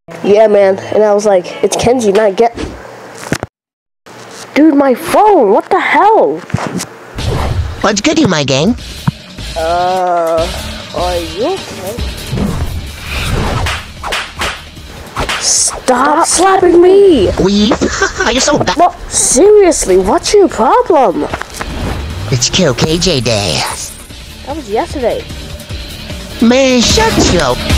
Yeah, man. And I was like, it's Kenji, not get. Dude, my phone. What the hell? What's good, you my gang? Are you okay? Stop slapping me! Weave? You're so bad. Well, seriously, what's your problem? It's KJ Day. That was yesterday. Man, shut up.